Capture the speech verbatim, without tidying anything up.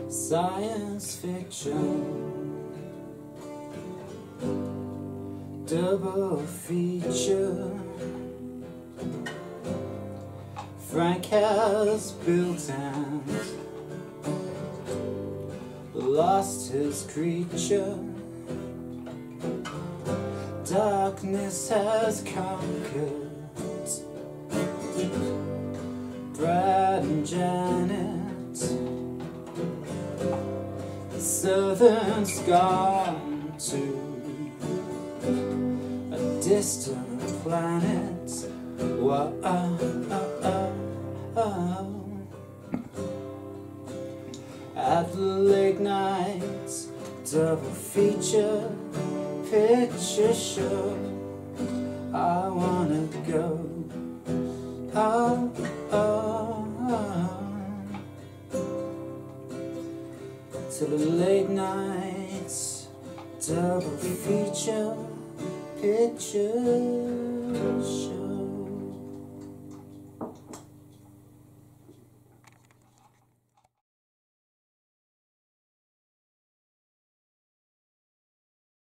science fiction, double feature. Frank has built and lost his creature. Darkness has conquered Brad and Janet. The Southern's gone to a distant planet. Whoa, oh, oh, oh, oh. At the late night double feature picture show, I wanna go. Oh, oh, oh. To the late night double feature picture show.